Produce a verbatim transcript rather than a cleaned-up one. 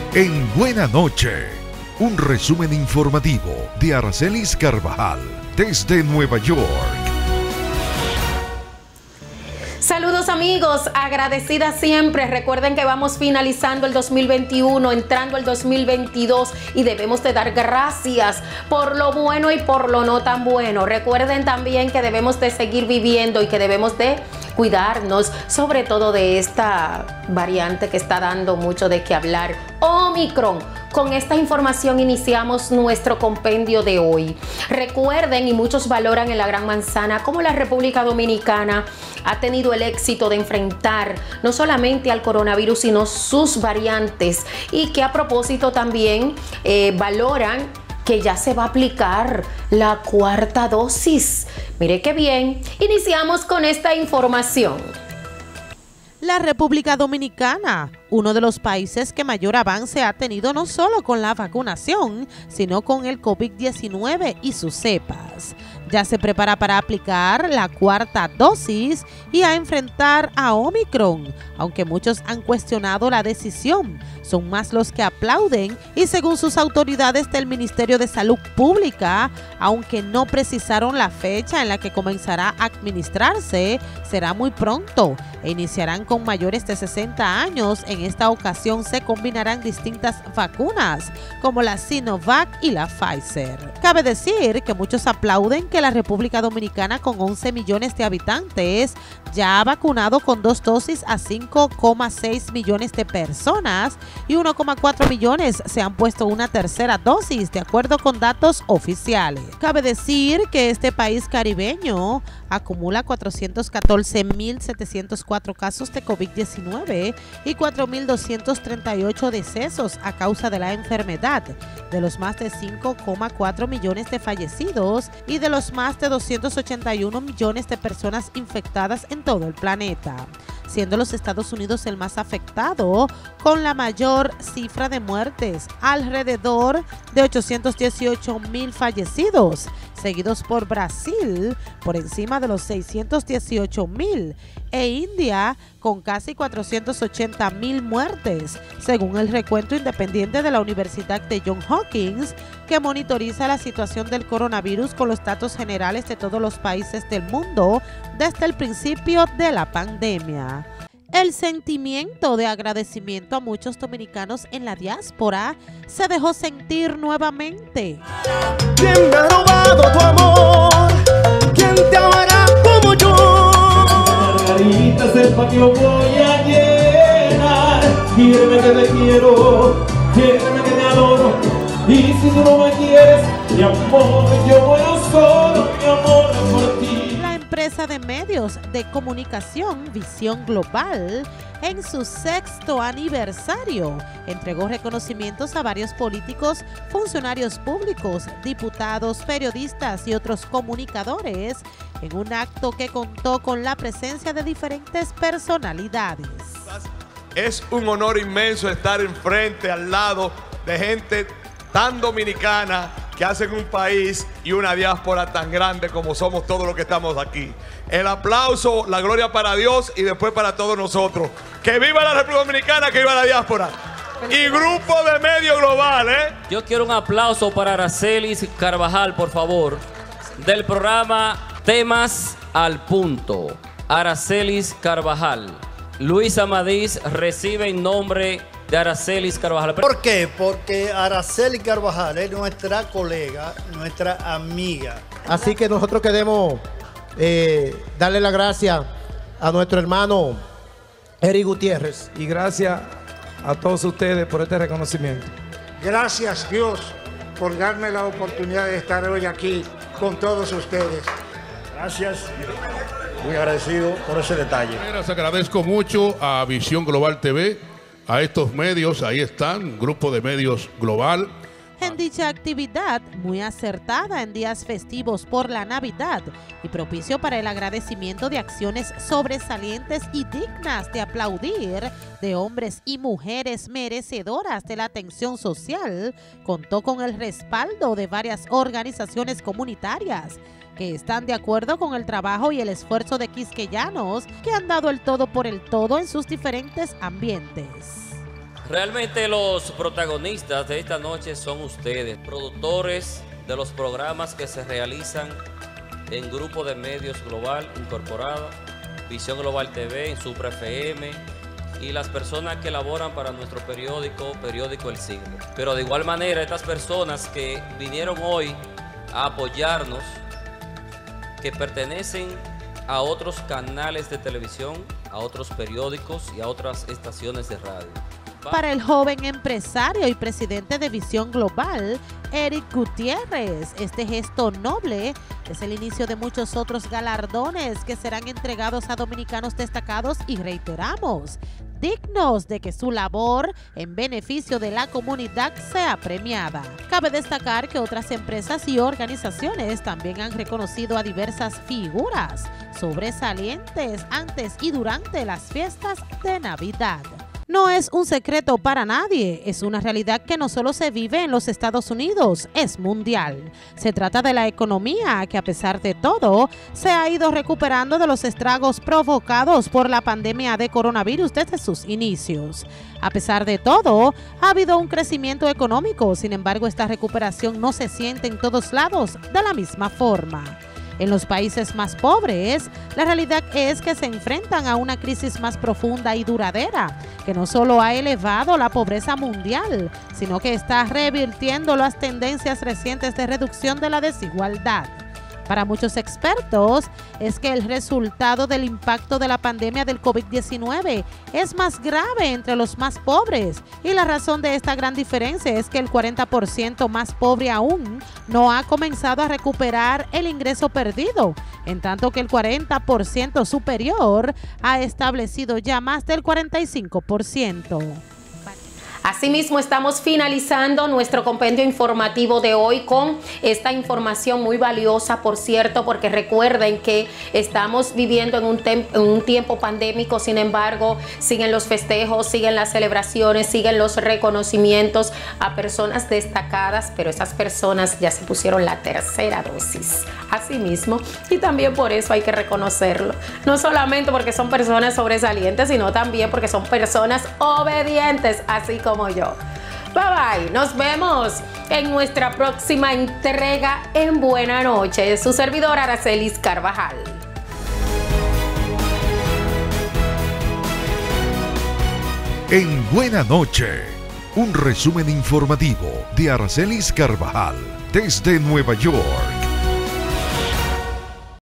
En Buena Noche, un resumen informativo de Aracelis Carvajal desde Nueva York. Saludos amigos, agradecida siempre. Recuerden que vamos finalizando el dos mil veintiuno, entrando el dos mil veintidós y debemos de dar gracias por lo bueno y por lo no tan bueno. Recuerden también que debemos de seguir viviendo y que debemos de cuidarnos, sobre todo de esta variante que está dando mucho de qué hablar, Omicron. Con esta información iniciamos nuestro compendio de hoy. Recuerden, y muchos valoran en la Gran Manzana, cómo la República Dominicana ha tenido el éxito de enfrentar no solamente al coronavirus, sino sus variantes, y que a propósito también eh, valoran que ya se va a aplicar la cuarta dosis. Mire qué bien, iniciamos con esta información. La República Dominicana, uno de los países que mayor avance ha tenido no solo con la vacunación, sino con el COVID diecinueve y sus cepas. Ya se prepara para aplicar la cuarta dosis y a enfrentar a Omicron, aunque muchos han cuestionado la decisión. Son más los que aplauden y según sus autoridades del Ministerio de Salud Pública, aunque no precisaron la fecha en la que comenzará a administrarse, será muy pronto e iniciarán con mayores de sesenta años. En esta ocasión se combinarán distintas vacunas como la Sinovac y la Pfizer. Cabe decir que muchos aplauden que la República Dominicana, con once millones de habitantes, ya ha vacunado con dos dosis a cinco coma seis millones de personas y uno coma cuatro millones se han puesto una tercera dosis, de acuerdo con datos oficiales. Cabe decir que este país caribeño acumula cuatrocientos catorce mil setecientos cuatro casos de COVID diecinueve y cuatro mil doscientos treinta y ocho decesos a causa de la enfermedad, de los más de cinco coma cuatro millones de fallecidos y de los más de doscientos ochenta y uno millones de personas infectadas en todo el planeta, siendo los Estados Unidos el más afectado, con la mayor cifra de muertes, alrededor de ochocientos dieciocho mil fallecidos, seguidos por Brasil, por encima de los seiscientos dieciocho mil, e India, con casi cuatrocientos ochenta mil muertes, según el recuento independiente de la Universidad de Johns Hopkins, que monitoriza la situación del coronavirus con los datos generales de todos los países del mundo desde el principio de la pandemia. El sentimiento de agradecimiento a muchos dominicanos en la diáspora se dejó sentir nuevamente. ¿Quién me ha robado tu amor? ¿Quién te amará como yo? Margaritas el patio voy a llenar. Quiéreme que te quiero, quiéreme que te adoro. Y si tú no me quieres, mi amor, yo muero solo, mi amor es por ti. La empresa de medios de comunicación Visión Global, en su sexto aniversario, entregó reconocimientos a varios políticos, funcionarios públicos, diputados, periodistas y otros comunicadores, en un acto que contó con la presencia de diferentes personalidades. Es un honor inmenso estar enfrente, al lado de gente tan dominicana que hacen un país y una diáspora tan grande como somos todos los que estamos aquí. El aplauso, la gloria para Dios y después para todos nosotros. ¡Que viva la República Dominicana, que viva la diáspora! Y Grupo de Medio Global, ¿eh? Yo quiero un aplauso para Aracelis Carvajal, por favor, del programa Temas al Punto. Aracelis Carvajal. Luis Amadís recibe en nombre de Aracelis Carvajal. ¿Por qué? Porque Aracelis Carvajal es nuestra colega, nuestra amiga. Así que nosotros queremos eh, darle las gracias a nuestro hermano Eric Gutiérrez. Y gracias a todos ustedes por este reconocimiento. Gracias Dios por darme la oportunidad de estar hoy aquí con todos ustedes. Gracias. Muy agradecido por ese detalle. Les agradezco mucho a Visión Global T V, a estos medios, ahí están, Grupo de Medios Global. En dicha actividad, muy acertada en días festivos por la Navidad y propicio para el agradecimiento de acciones sobresalientes y dignas de aplaudir de hombres y mujeres merecedoras de la atención social, contó con el respaldo de varias organizaciones comunitarias que están de acuerdo con el trabajo y el esfuerzo de quisqueyanos que han dado el todo por el todo en sus diferentes ambientes. Realmente los protagonistas de esta noche son ustedes, productores de los programas que se realizan en Grupo de Medios Global Incorporada, Visión Global T V, en Supra F M y las personas que laboran para nuestro periódico, Periódico El Siglo. Pero de igual manera, estas personas que vinieron hoy a apoyarnos, que pertenecen a otros canales de televisión, a otros periódicos y a otras estaciones de radio. Para el joven empresario y presidente de Visión Global, Eric Gutiérrez, este gesto noble es el inicio de muchos otros galardones que serán entregados a dominicanos destacados y reiteramos, dignos de que su labor en beneficio de la comunidad sea premiada. Cabe destacar que otras empresas y organizaciones también han reconocido a diversas figuras sobresalientes antes y durante las fiestas de Navidad. No es un secreto para nadie, es una realidad que no solo se vive en los Estados Unidos, es mundial. Se trata de la economía que a pesar de todo se ha ido recuperando de los estragos provocados por la pandemia de coronavirus desde sus inicios. A pesar de todo, ha habido un crecimiento económico, sin embargo esta recuperación no se siente en todos lados de la misma forma. En los países más pobres, la realidad es que se enfrentan a una crisis más profunda y duradera, que no solo ha elevado la pobreza mundial, sino que está revirtiendo las tendencias recientes de reducción de la desigualdad. Para muchos expertos, es que el resultado del impacto de la pandemia del COVID diecinueve es más grave entre los más pobres y la razón de esta gran diferencia es que el cuarenta por ciento más pobre aún no ha comenzado a recuperar el ingreso perdido, en tanto que el cuarenta por ciento superior ha establecido ya más del cuarenta y cinco por ciento. Asimismo, estamos finalizando nuestro compendio informativo de hoy con esta información muy valiosa, por cierto, porque recuerden que estamos viviendo en un, en un tiempo pandémico, sin embargo, siguen los festejos, siguen las celebraciones, siguen los reconocimientos a personas destacadas, pero esas personas ya se pusieron la tercera dosis. Asimismo, y también por eso hay que reconocerlo, no solamente porque son personas sobresalientes, sino también porque son personas obedientes, así como como yo. Bye bye, nos vemos en nuestra próxima entrega en Buena Noche. Su servidora Aracelis Carvajal. En Buena Noche, un resumen informativo de Aracelis Carvajal desde Nueva York.